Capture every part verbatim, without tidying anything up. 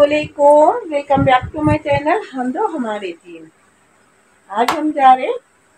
अस्सलामुअलैकुम, welcome back to my channel हम दो हमारे तीन। आज हम जा रहे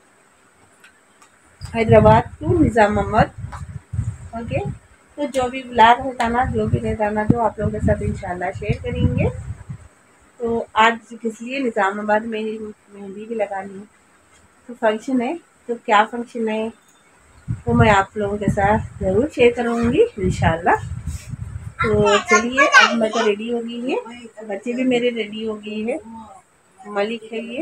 हैदराबाद टू निज़ामाबाद। ओके, तो जो भी ब्लॉग रहता ना, जो भी रहता ना, जो आप लोगों के साथ इंशाल्लाह शेयर करेंगे। तो आज किस लिए निज़ामाबाद में मेहंदी भी लगानी है, तो फंक्शन है। तो क्या फंक्शन है तो मैं आप लोगों के साथ ज़रूर शेयर करूँगी इंशाल्लाह। तो चलिए, अब मैं तो रेडी हो गई है, बच्चे भी मेरे रेडी हो गए हैं। मलिक है, ये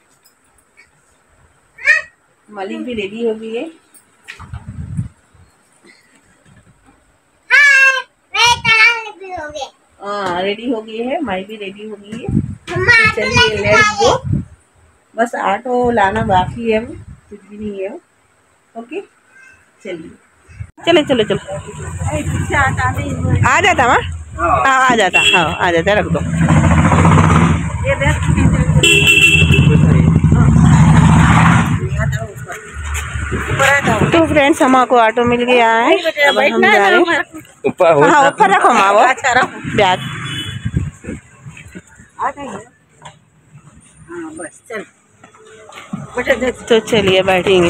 मलिक भी रेडी हो गई है। हाँ, रेडी हो गई है, माई भी रेडी हो गई है। तो चलिए लेट्स गो। बस ऑटो लाना बाकी है, कुछ भी नहीं है। ओके चलिए, चलो चलो चलो। आ जाता वहाँ, हाँ आ जाता, हाँ आ जाता, रख दो। तो फ्रेंड्स, हमको ऑटो मिल गया है, अब हम जा रहे हैं ऊपर। हाँ ऊपर रखो माँ, वो बैग। बस चल, तो चलिए बैठेंगे।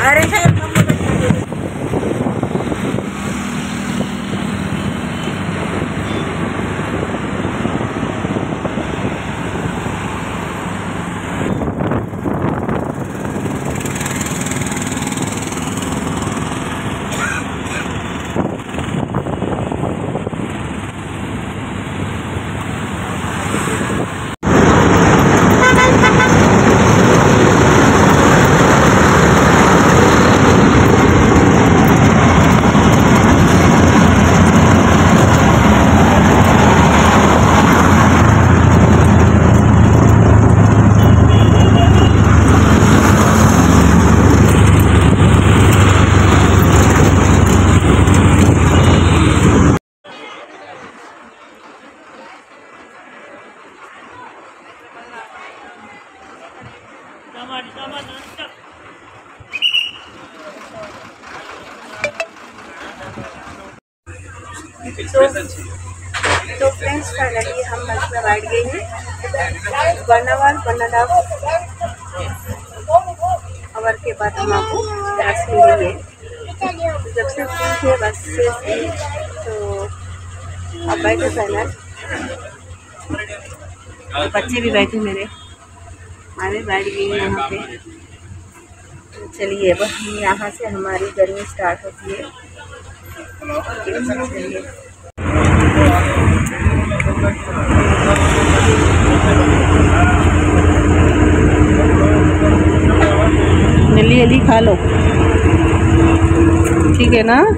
तो तो फ्रेंड्स, फाइनली हम बस में बैठ गए हैं। बर्नावाल बर्नाडा और के बाद हम आपको बस मिलेंगे। तो जब से थे बस से, तो अब बैठे फाइनल। बच्चे भी बैठे मेरे, मैं भी बैठ गई यहाँ पे। तो चलिए, बस यहाँ से हमारी जर्नी स्टार्ट होती है। चलिए, जल्दी जल्दी खा लो, ठीक है ना।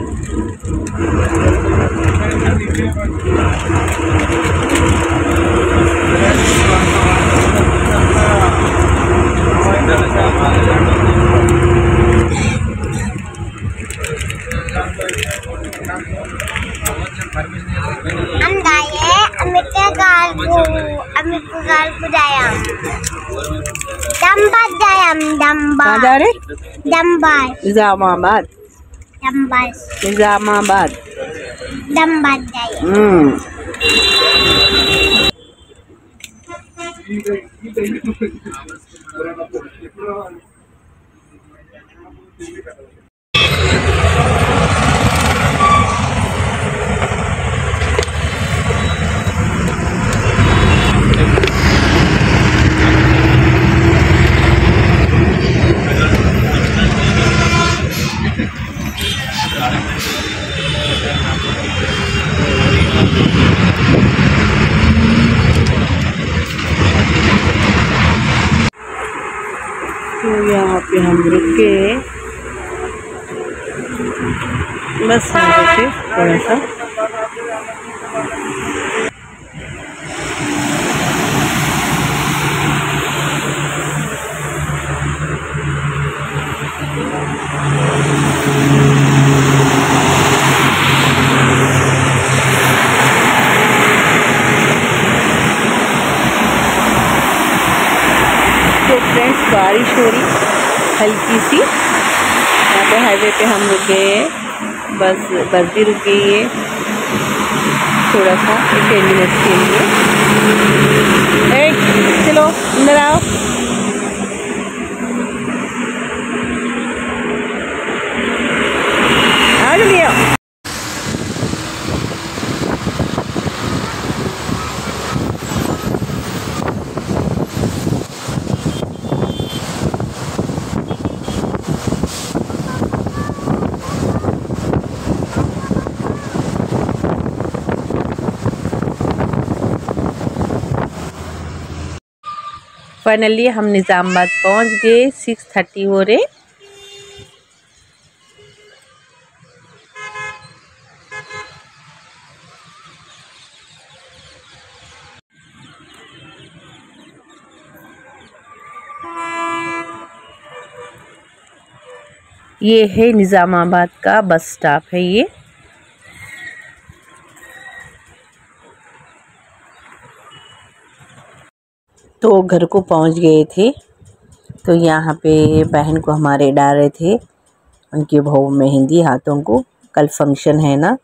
हम गाये अमित गाल को अमित गाल को जाया दम्बा जाया दम्बा। कहाँ जा रहे? दम्बा निज़ामाबाद। दम्बा निज़ामाबाद दम्बा जाया। हम्म तो यहाँ पे हम रुके, बस हम रुके थोड़ा सा। तो फ्रेंड्स, बारिश हो रही हल्की सी, यहाँ पे हाईवे पे हम रुक गए हैं। बस बस भी रुक गई है थोड़ा सा टेन मिनट्स के लिए। ए, चलो अंदर आओ। आओ जल्दी आओ। फाइनली हम निज़ामाबाद पहुंच गए। सिक्स थर्टी हो रहे। ये है निज़ामाबाद का बस स्टॉप है ये। तो घर को पहुंच गए थे। तो यहाँ पे बहन को हमारे डाल रहे थे उनके भाव मेहंदी हाथों को। कल फंक्शन है ना।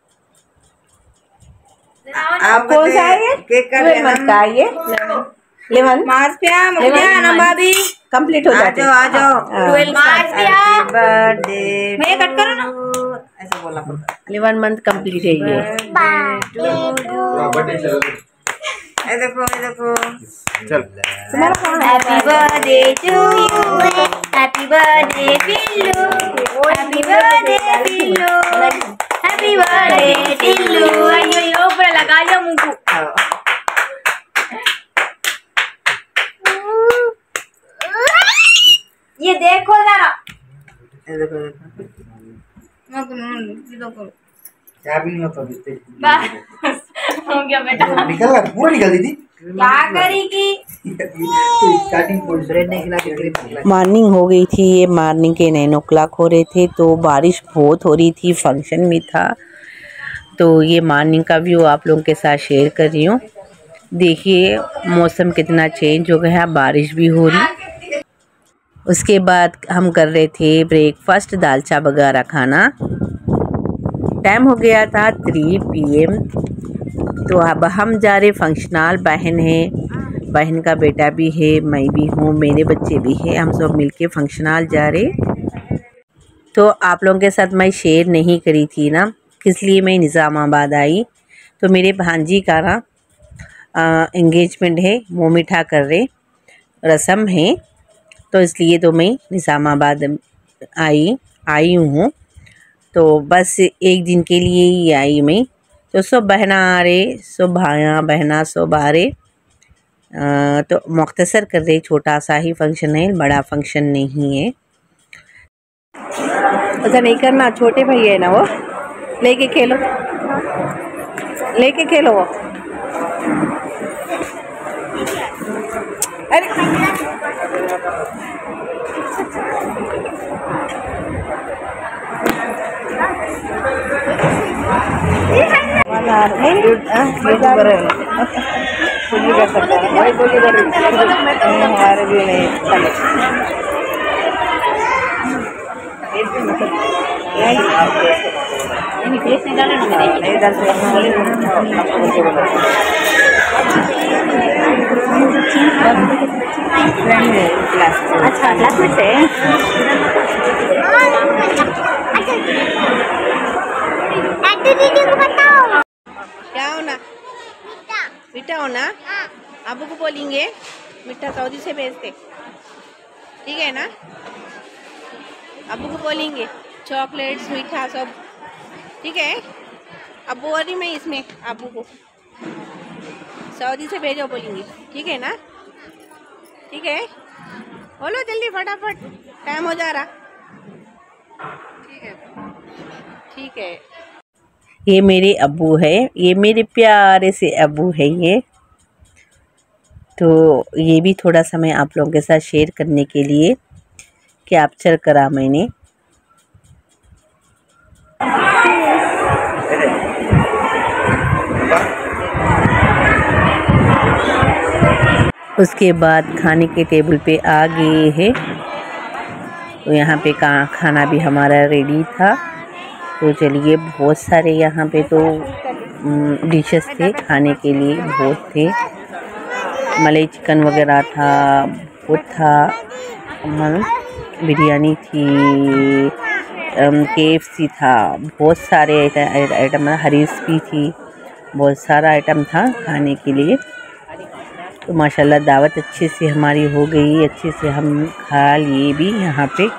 आप कौन सा है? ट्वेल्व मंथ का है ये। इलेवन मार्च पे आ ना भाभी कंप्लीट हो जाते हैं। आ जाओ ट्वेल्व मार्च पे आ बर्थडे मैं कट करो ना ऐसा बोला पड़ता। इलेवन मंथ कंप्लीट है ये। ये देखो ये देखो चल happy birthday to you happy birthday पिल्लू हैप्पी बर्थडे पिल्लू हैप्पी बर्थडे पिल्लू अयो यो ऊपर लगा लिया मुंह को। ये देखो जरा ये देखो देखो क्या भी नहीं होता बस हो गया बेटा निकल गया पूरा निकल दी थी। क्या करेगी स्टार्टिंग पॉइंट ब्रेड नहीं खिला के मॉर्निंग हो गई थी। ये मॉर्निंग के नाइन ओ क्लाक हो रहे थे। तो बारिश बहुत हो रही थी। फंक्शन भी था। तो ये मॉर्निंग का व्यू आप लोगों के साथ शेयर कर रही हूँ। देखिए मौसम कितना चेंज हो गया। बारिश भी हो रही। उसके बाद हम कर रहे थे ब्रेकफास्ट दालचा बघारा खाना। टाइम हो गया था थ्री पी एम। तो अब हम जा रहे फंक्शनल। बहन है, बहन का बेटा भी है, मैं भी हूँ, मेरे बच्चे भी हैं। हम सब मिलके फंक्शनल जा रहे। तो आप लोगों के साथ मैं शेयर नहीं करी थी ना, इसलिए मैं निज़ामाबाद आई। तो मेरे भांजी का ना एंगेजमेंट है, मुँह मीठा कर रहे, रस्म है। तो इसलिए तो मैं निज़ामाबाद आई आई हूँ। तो बस एक दिन के लिए ही आई मैं। तो सब बहना आ रहे, सब भाया बहना सब आ रहे। तो मुख्तसर कर रहे, छोटा सा ही फंक्शन है, बड़ा फंक्शन नहीं है। ऐसा नहीं करना, छोटे भाई है ना वो, लेके खेलो लेके खेलो वो। अरे कुछ भी कर सकता है भाई, कुछ भी कर हमारे भी नहीं चले। नहीं डाल अच्छा क्लास में से क्या होना मीठा होना। अबू को बोलेंगे मीठा सऊदी से भेजते, ठीक है ना। अबू को बोलेंगे चॉकलेट्स मीठा सब, ठीक है। अब बोल रही मैं इसमें अबू को सऊदी से भेजो बोलेंगे, ठीक है ना। ठीक है, बोलो जल्दी फटाफट, टाइम हो जा रहा। ठीक है ठीक है। ये मेरे अब्बू है, ये मेरे प्यारे से अब्बू है ये। तो ये भी थोड़ा सा मैं आप लोगों के साथ शेयर करने के लिए कैप्चर करा मैंने। उसके बाद खाने के टेबल पे आ गए हैं। तो यहाँ पे का खाना भी हमारा रेडी था। तो चलिए, बहुत सारे यहाँ पे तो डिशेस थे खाने के लिए, बहुत थे। मलाई चिकन वगैरह था, वो था, बिरयानी थी, के एफ सी था, बहुत सारे आइटम, हरीस भी थी, बहुत सारा आइटम था खाने के लिए। तो माशाल्लाह दावत अच्छे से हमारी हो गई, अच्छे से हम खा लिए भी यहाँ पे।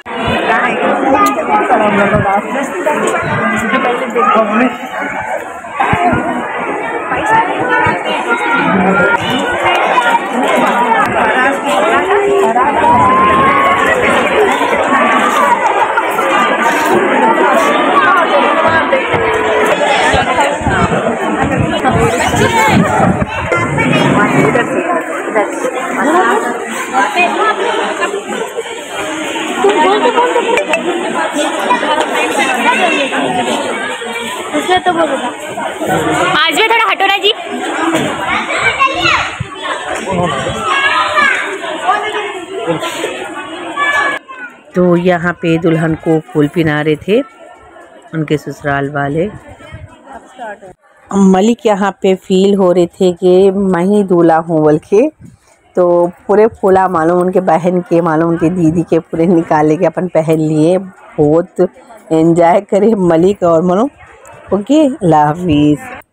उसने तो बोला आज भी थोड़ा हटो ना जी। तो यहाँ पे दुल्हन को फूल पहना रहे थे उनके ससुराल वाले। मलिक यहाँ पे फील हो रहे थे कि मैं ही दूल्हा हूँ बोल के। तो पूरे फूला मालूम उनके बहन के, मालूम उनके दीदी के, पूरे निकाले के अपन पहन लिए, बहुत एंजॉय करे मलिक और मनो। ओके, अल्लाह हाफिज़।